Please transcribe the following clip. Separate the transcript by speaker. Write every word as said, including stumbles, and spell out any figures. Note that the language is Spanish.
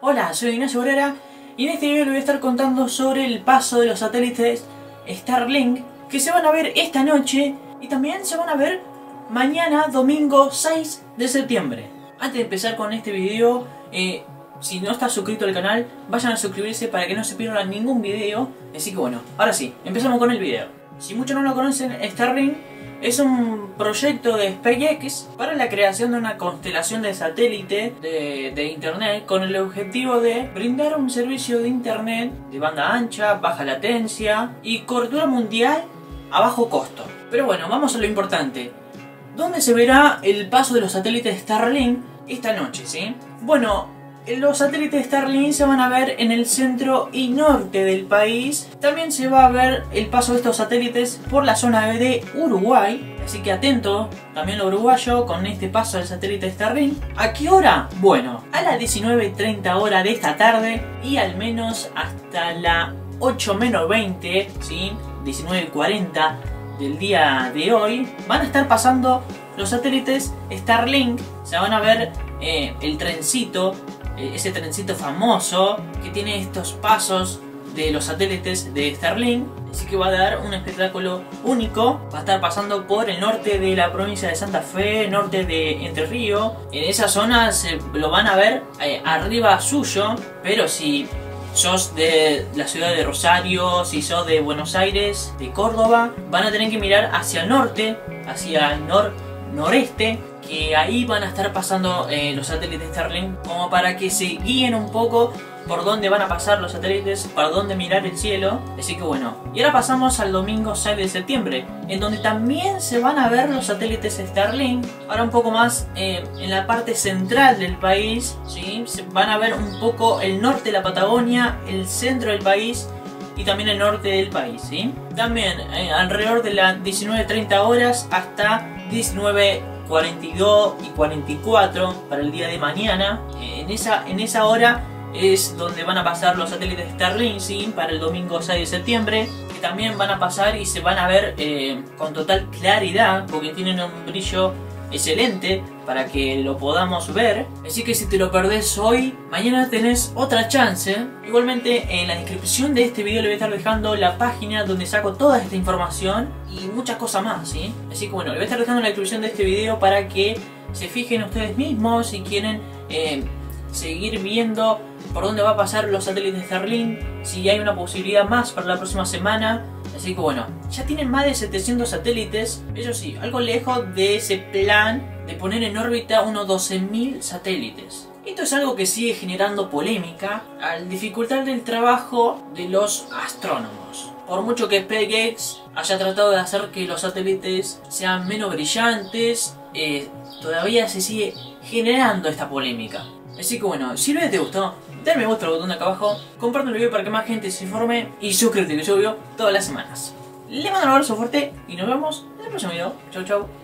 Speaker 1: Hola, soy Ignacio Borrera y en este video les voy a estar contando sobre el paso de los satélites Starlink que se van a ver esta noche y también se van a ver mañana, domingo seis de septiembre. Antes de empezar con este video, eh, si no estás suscrito al canal, vayan a suscribirse para que no se pierdan ningún video. Así que bueno, ahora sí, empezamos con el video. Si muchos no lo conocen, Starlink es un proyecto de SpaceX para la creación de una constelación de satélite de, de internet con el objetivo de brindar un servicio de internet de banda ancha, baja latencia y cobertura mundial a bajo costo. Pero bueno, vamos a lo importante. ¿Dónde se verá el paso de los satélites Starlink esta noche, sí? Bueno, los satélites Starlink se van a ver en el centro y norte del país. También se va a ver el paso de estos satélites por la zona de Uruguay. Así que atento también lo uruguayo con este paso del satélite Starlink. ¿A qué hora? Bueno, a las diecinueve treinta hora de esta tarde y al menos hasta la ocho menos veinte, ¿sí? diecinueve cuarenta del día de hoy, van a estar pasando los satélites Starlink. Se van a ver eh, el trencito, eh, ese trencito famoso que tiene estos pasos de los satélites de Starlink. Así que va a dar un espectáculo único. Va a estar pasando por el norte de la provincia de Santa Fe, norte de Entre Ríos. En esa zona se lo van a ver eh, arriba suyo, pero si sos de la ciudad de Rosario, si sos de Buenos Aires, de Córdoba, van a tener que mirar hacia el norte, hacia el nor noreste, que ahí van a estar pasando eh, los satélites Starlink, como para que se guíen un poco por dónde van a pasar los satélites, para dónde mirar el cielo. Así que bueno, y ahora pasamos al domingo seis de septiembre, en donde también se van a ver los satélites Starlink. Ahora un poco más eh, en la parte central del país, ¿sí? Se van a ver un poco el norte de la Patagonia, el centro del país y también el norte del país, ¿sí? También eh, alrededor de las diecinueve treinta horas hasta diecinueve cuarenta y dos y cuarenta y cuatro para el día de mañana. Eh, en, esa, en esa hora es donde van a pasar los satélites Starlink, ¿sí? Para el domingo seis de septiembre, que también van a pasar y se van a ver eh, con total claridad, porque tienen un brillo excelente para que lo podamos ver. Así que si te lo perdés hoy, mañana tenés otra chance. Igualmente en la descripción de este video le voy a estar dejando la página donde saco toda esta información y muchas cosas más, ¿sí? Así que bueno, le voy a estar dejando en la descripción de este video para que se fijen ustedes mismos si quieren eh, seguir viendo por dónde va a pasar los satélites Starlink, si hay una posibilidad más para la próxima semana. Así que bueno, ya tienen más de setecientos satélites, eso sí, algo lejos de ese plan de poner en órbita unos doce mil satélites. Esto es algo que sigue generando polémica al dificultar el trabajo de los astrónomos. Por mucho que SpaceX haya tratado de hacer que los satélites sean menos brillantes, eh, todavía se sigue generando esta polémica. Así que bueno, si el video te gustó, dale me gusta al botón de acá abajo, comparte el video para que más gente se informe y suscríbete que yo veo todas las semanas. Le mando un abrazo fuerte y nos vemos en el próximo video. Chau chau.